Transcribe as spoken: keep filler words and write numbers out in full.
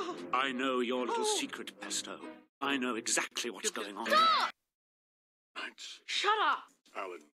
I know your little oh. secret, Pesto. I know exactly what's going on. Stop! Thanks. Shut up! Alan,